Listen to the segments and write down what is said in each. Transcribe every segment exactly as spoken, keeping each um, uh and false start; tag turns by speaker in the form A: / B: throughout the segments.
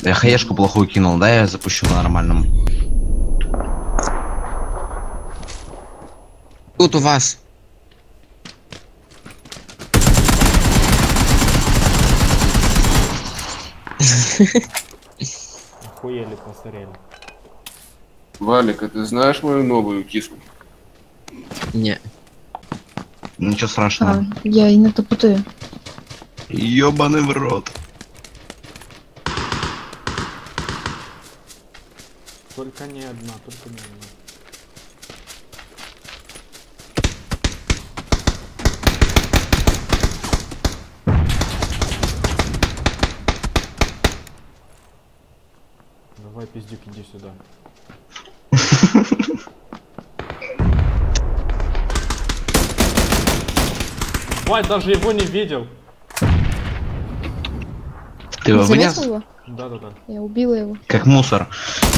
A: Я хаешку плохую кинул, да, я запущу на нормальном. Тут у вас.
B: Охуели, посмотрели.
C: Валик, а ты знаешь мою новую киску?
A: Не. Ничего страшного.
D: А, я иногда путаю.
A: Ёбаный в рот.
B: Только не одна, только не одна. Давай, пиздюк, иди сюда. Вать, даже его не видел.
A: Ты его вынес?
D: Заметил его?
B: Да-да-да.
D: Я убила его.
A: Как мусор.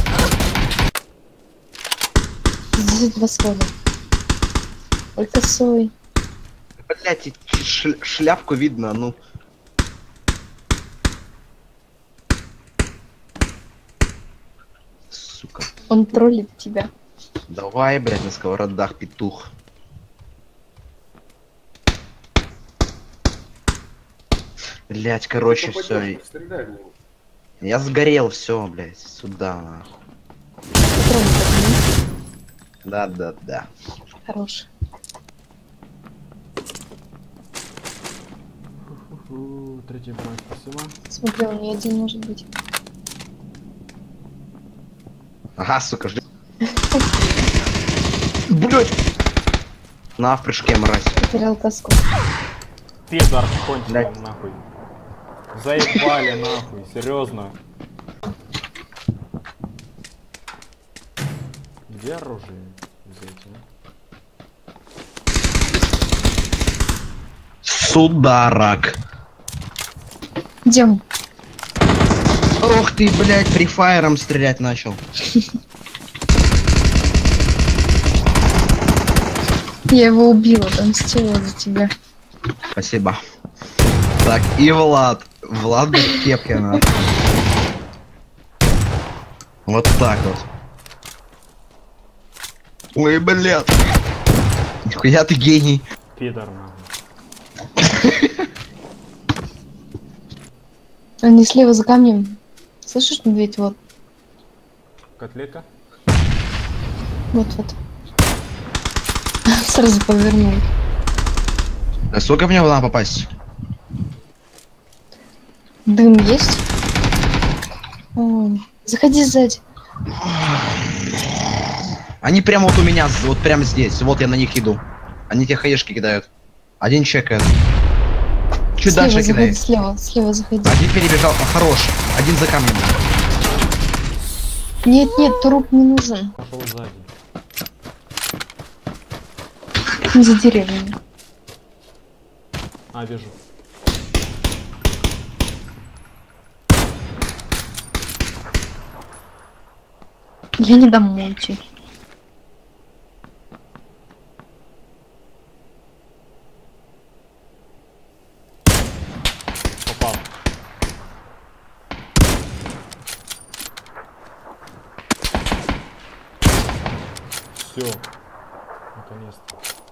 D: Здесь два схода. Ой, косой.
A: Блять, ш шляпку видно, ну. Сука.
D: Он троллит тебя.
A: Давай, блять, на сковородах, петух. Блять, короче, все. Я сгорел, все, блять, сюда, нахуй.
D: Троллит,
A: Да, да, да.
D: хороший.
B: Фу, третий бронь, спасибо.
D: Смотри, он не один может быть.
A: Ага, сука, жди. Блять! На, в прыжке, мразь.
D: Потерял каску.
B: Пидор, кончил
A: Блядь.
B: нахуй. Заебали нахуй, серьезно. Где оружие взять, а?
A: Сударок.
D: Где он?
A: Ох ты, блять, фрифайером стрелять начал.
D: Я его убила, отомстила за тебя.
A: Спасибо. Так, и Влад. Влад без кепки, на. Вот так вот. Ой, блядь. Нихуя ты гений.
B: Пидор нахуй.
D: Они слева за камнем. Слышишь, медведь? Вот.
B: Котлетка?
D: Вот-вот. Сразу повернул.
A: А сколько мне надо попасть?
D: Дым есть? О, заходи сзади.
A: Они прямо вот у меня, вот прямо здесь. Вот я на них иду. Они те хаешки кидают. Один чекает. Чуть
D: Слева
A: дальше
D: заходи,
A: кидает.
D: слева, слева заходи.
A: Один перебежал. А, хорош. Один за камнем.
D: Нет, нет, труп не нужен.
B: Пошел сзади.
D: За деревьями.
B: А, вижу.
D: Я не дам мульти.
B: Попал. Все. Наконец-то.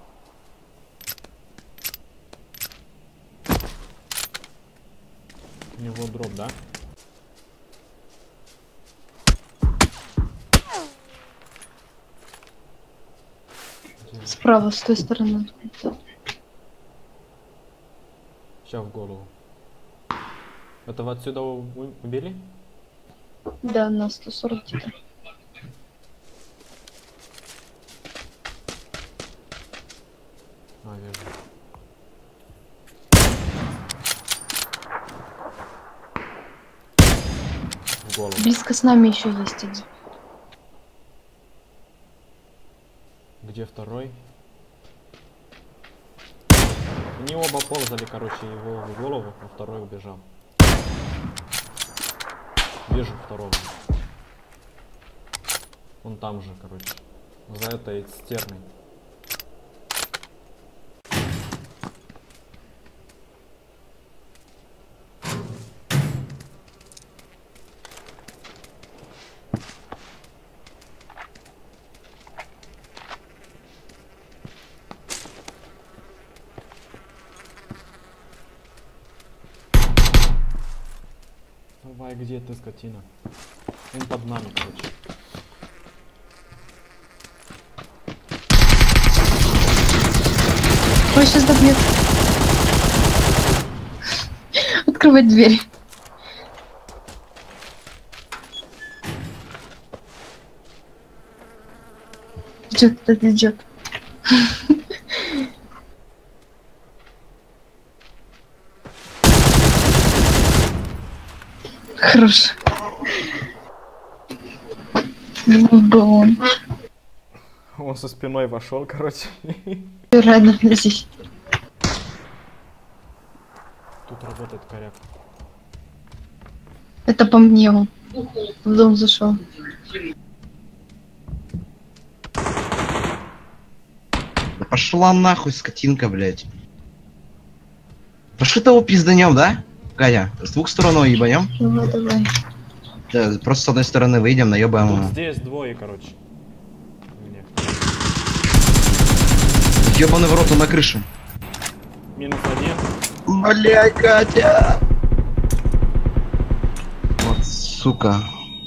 B: У него дроп, да?
D: Справа, с той стороны.
B: Сейчас в голову. Этого отсюда у- убили?
D: Да, на сто сорок где-то.
B: А, вижу. В голову.
D: Близко с нами еще есть один.
B: Где второй? Они оба ползали, короче, его в голову, а второй убежал. Вижу второго. Он там же, короче. За этой стерной. Давай, где ты, скотина? Он под нами, короче.
D: Ой, сейчас добьет. Открывать дверь. Идет, кто-то идет. Хорош. Ну, был он.
B: Он со спиной вошел, короче.
D: Рядом здесь.
B: Тут работает коряк.
D: Это по мне он. В дом зашел.
A: Да пошла нахуй, скотинка, блядь. Пошли того пизданем, да? Катя, с двух сторон ебанем?
D: Давай, давай.
A: Да, просто с одной стороны выйдем, наебаем
B: Тут
A: ему.
B: здесь двое, короче. Мне.
A: Ебаный в рот, он на крыше.
B: Минус один.
A: Блядь, Катя! Вот сука.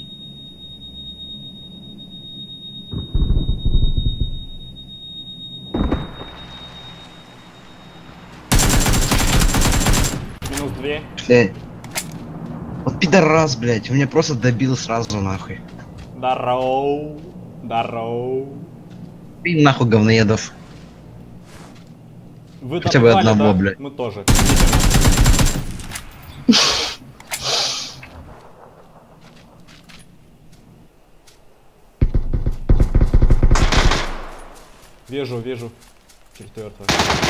B: Минус две.
A: Блядь. Вот пидорас, блядь, он меня просто добил сразу нахуй.
B: Здороу. Здороу.
A: И нахуй говноедов.
B: Вы
A: Хотя бы
B: добивали,
A: одного,
B: да?
A: блядь.
B: Мы тоже. Вижу, вижу. Четвертое.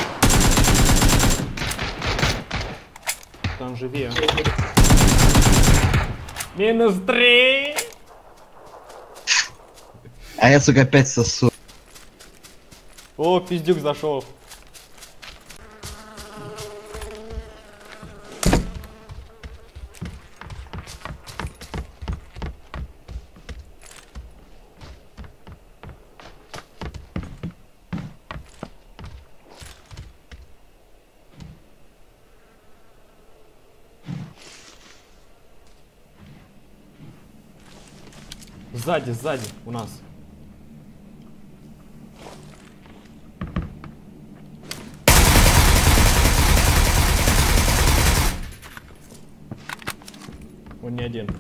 B: Там живее. Минус три.
A: А я, сука, опять сосу.
B: О, пиздюк зашел. Сзади, сзади, у нас. Он не один.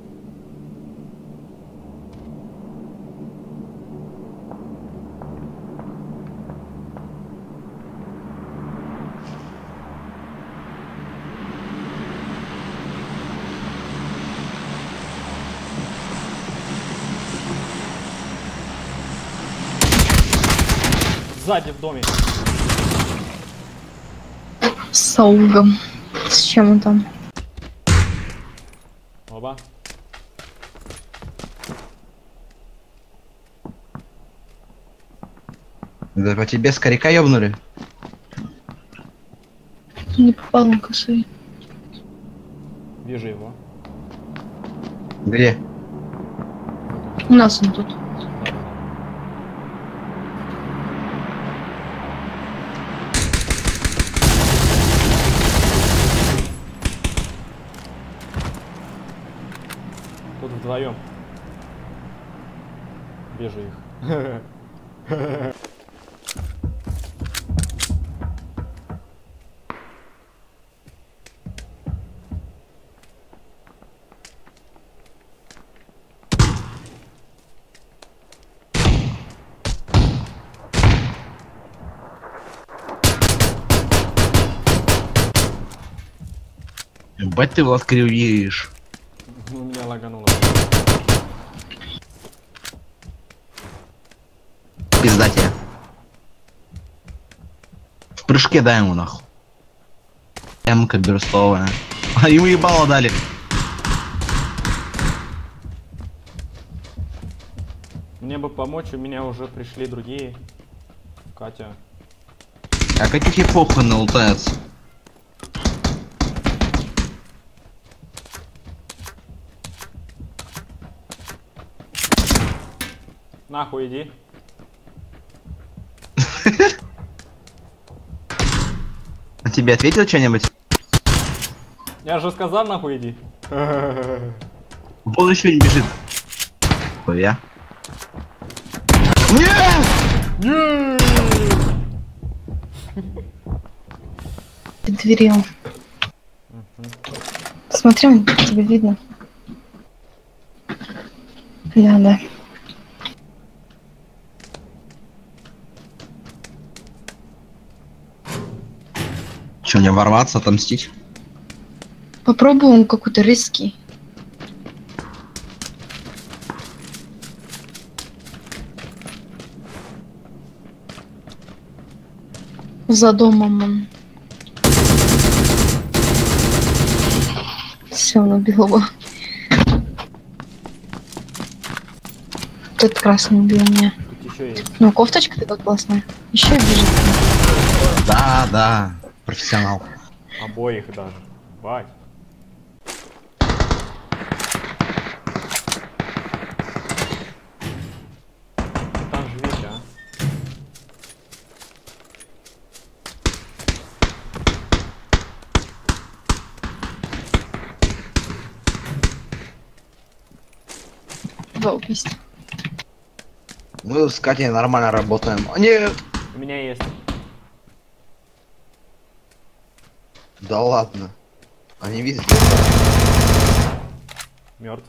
B: Сзади в доме.
D: С аугом. С чем он там?
B: Оба.
A: Да по тебе скоряка ёбнули?
D: Не попал на косой.
B: Вижу его.
A: Где?
D: У нас он тут.
B: Да-да-да. Тут вдвоем. Вижу их.
A: Ебать ты, Влад, кривеешь.
B: Ну, меня лагануло.
A: Пизда тебе. В прыжке дай ему нахуй. М-ка берстовая. А ему ебало дали.
B: Мне бы помочь, у меня уже пришли другие. Катя.
A: А каких и похуй налутается?
B: Нахуй иди.
A: А тебе ответил что-нибудь?
B: Я же сказал, нахуй иди.
A: Вон еще не бежит. Ой, я. Нет!
D: Под дверью. Смотри, он тебе видно. Да, да.
A: Че, не ворваться, отомстить?
D: Попробуем какой-то риски. За домом он. Все, он убил его. Тот красный убил меня.
B: Тут еще есть.
D: Ну, кофточка такая классная. Еще бежит.
A: Да, да. Профессионал.
B: Обоих даже. Бать. Там живите, а?
D: Два убийства.
A: Мы с Катей нормально работаем. А, нет!
B: У меня есть.
A: Да ладно. Они везде.
B: Мертв.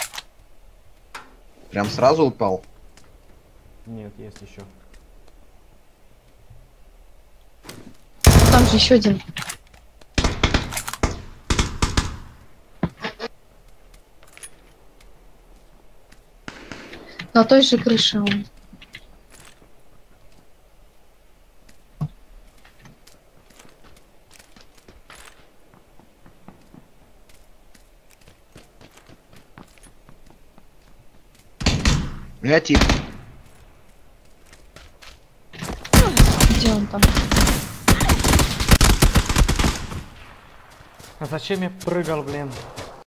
A: Прям сразу упал.
B: Нет, есть еще.
D: Там же еще один. На той же крыше он.
A: У меня тип.
D: Где он там?
B: А зачем я прыгал, блин?